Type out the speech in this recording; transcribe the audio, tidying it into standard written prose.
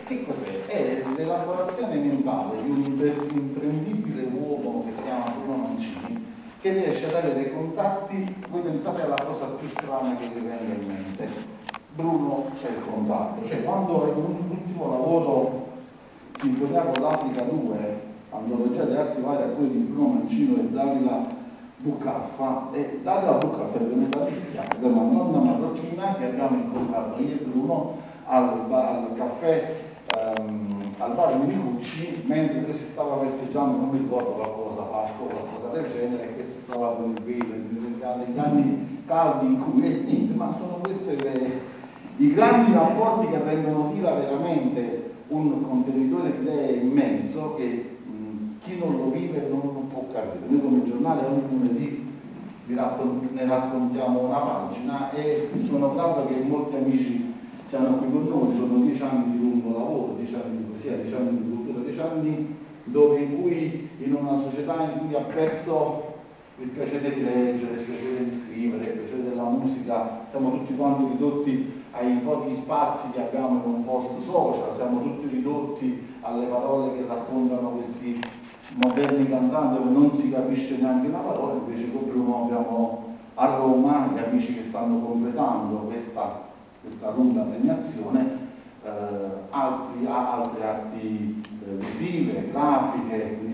Che cos'è? È l'elaborazione mentale di un imprendibile uomo che si chiama Bruno Mancini, che riesce a dare dei contatti. Voi pensate alla cosa più strana che vi venga in mente. Bruno c'è il contatto, cioè quando è l'ultimo lavoro Sinfonia con l'Africa 2, antologia di arti varie a cui di Bruno Mancino e Dalila Bucaffa, e Dalila Bucaffa è venuta a rischiare della nonna marocchina che abbiamo incontrato io e Bruno al caffè, al bar Minicucci, mentre lui si stava festeggiando, non mi ricordo qualcosa, Pasqua o qualcosa del genere, e questo stava con il velo, negli anni caldi in cui niente, ma sono questi i grandi rapporti che rendono viva veramente un contenitore di idee immenso che chi non lo vive non può capire. Noi come giornale ogni lunedì ne raccontiamo una pagina e sono grato che molti amici siano qui con noi. Sono 10 anni di lungo lavoro, 10 anni di poesia, 10 anni di cultura, 10 anni in cui in una società in cui ha perso il piacere di leggere, il piacere di scrivere, il piacere della musica, siamo tutti quanti ridotti ai pochi spazi che abbiamo in un post social, siamo tutti ridotti alle parole che raccontano questi moderni cantanti dove non si capisce neanche una parola. Invece con Bruno abbiamo a Roma gli amici che stanno completando questa lunga premiazione, altre arti visive, grafiche,